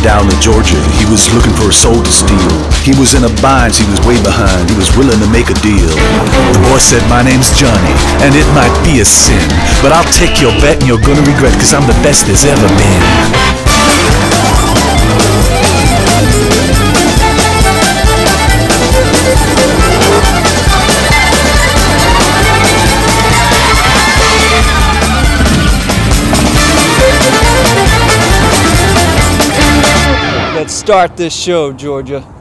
down to Georgia. He was looking for a soul to steal. He was in a bind, he was way behind. He was willing to make a deal. The boy said, my name's Johnny, and it might be a sin, but I'll take your bet and you're gonna regret, 'cause I'm the best there's ever been. Let's start this show, Georgia.